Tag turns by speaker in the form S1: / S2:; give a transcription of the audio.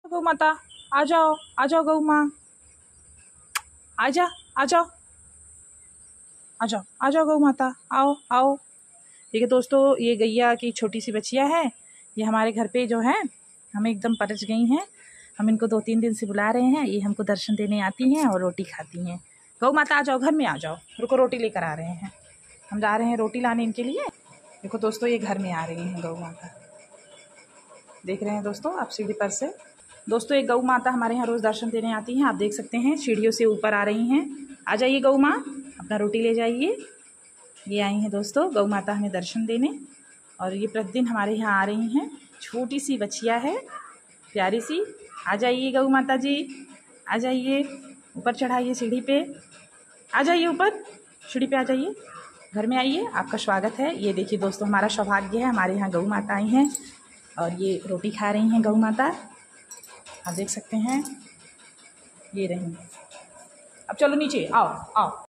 S1: गौ माता आ जाओ गौ माँ, आ जाओ गौ माता, आओ। देखिए दोस्तों, ये गैया की छोटी सी बच्चियाँ है, ये हमारे घर पे जो है हमें एकदम परच गई हैं। हम इनको 2-3 दिन से बुला रहे हैं, ये हमको दर्शन देने आती हैं और रोटी खाती हैं। गौ माता आ जाओ, घर में आ जाओ, रुको रोटी लेकर आ रहे हैं, हम जा रहे हैं रोटी लाने इनके लिए। देखो दोस्तों, ये घर में आ रही हैं गौ माता, देख रहे हैं दोस्तों आप सीढ़ी पर से। दोस्तों, एक गौ माता हमारे यहाँ रोज़ दर्शन देने आती हैं, आप देख सकते हैं सीढ़ियों से ऊपर आ रही हैं। आ जाइए गौ माँ, अपना रोटी ले जाइए। ये आई हैं दोस्तों गौ माता हमें दर्शन देने, और ये प्रतिदिन हमारे यहाँ आ रही हैं। छोटी सी बच्चिया है, प्यारी सी। आ जाइए गौ माता जी, आ जाइए, ऊपर चढ़ाइए सीढ़ी पे, आ जाइए ऊपर सीढ़ी पे, आ जाइए, घर में आइए, आपका स्वागत है। ये देखिए दोस्तों, हमारा सौभाग्य है, हमारे यहाँ गौ माता आई हैं और ये रोटी खा रही हैं गौ माता, आप देख सकते हैं, ये रही। अब चलो नीचे आओ।